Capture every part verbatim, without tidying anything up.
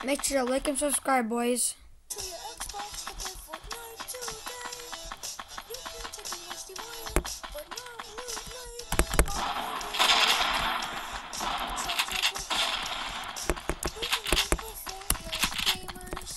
Make sure to like and subscribe, boys. To your Xbox to play Fortnite today. You can take a nasty wire, but not loot like we can be pro Fortnite gamers.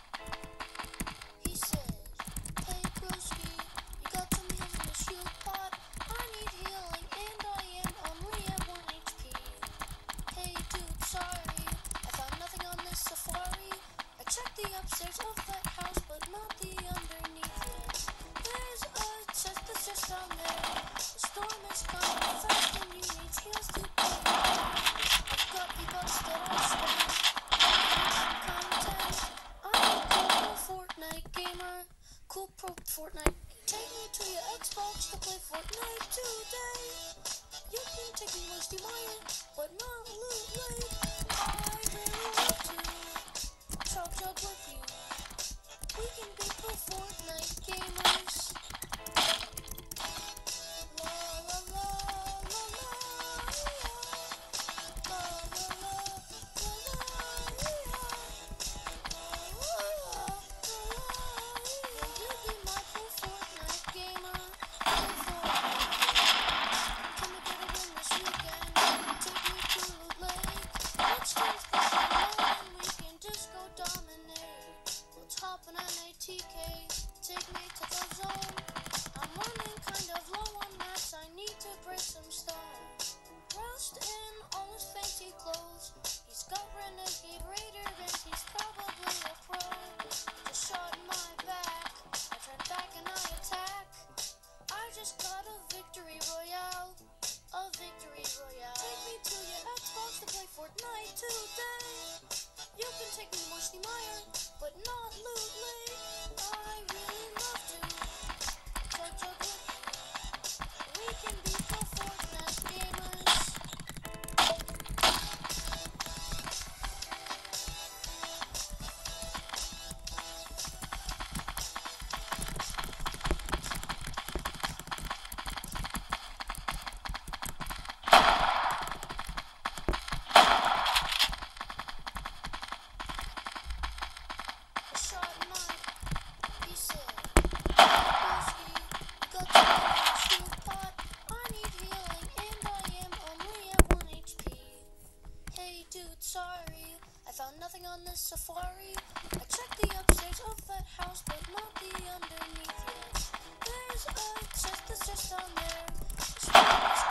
He said, hey broski, you got some heals in the shield pot. I need healing and I am only at one H P. Hey dude, sorry, I found nothing on this safari. I checked the upstairs of that house, but not the underneath yet. There's a chest that's just down there. The storm is coming fast and you need heals to play. I've got E-bucks that I spent on content. I'm a cool pro Fortnite gamer. Cool pro Fortnite. Take me to your Xbox to play Fortnite today. You can take me most you want, but not loot like I really want to. Chop chop with you. We can be pro Fortnite gamers. La la la la la la la la la la. Will you be my pro Fortnite gamer? Pro Fortnite. Can we get a win this weekend? Take me to Loot Lake. Let's change the show and we can just go dominate. Let's hop on an A T K. Take me to the zone. I'm running kind of low on mats. I need to break some stars. Rust in all his fancy clothes. He's got Renegade Raider and he's probably a pro. Just shot in my back. I turn back and I attack. I just got a victory royale. A victory royale. Take me to your Xbox to play Fortnite today. You can take me Mushy Meyer, but not Loot Lake. I really love to. Chug chug with you. We can be pro Fortnite gamers. A shot in my, he said, Broski, got the shield pot. I need healing and I am only at one H P. Hey dude, sorry, I found nothing on this safari. I checked the upstairs of that house, but not the underneath yet. There's a chest that's just down there. The storm is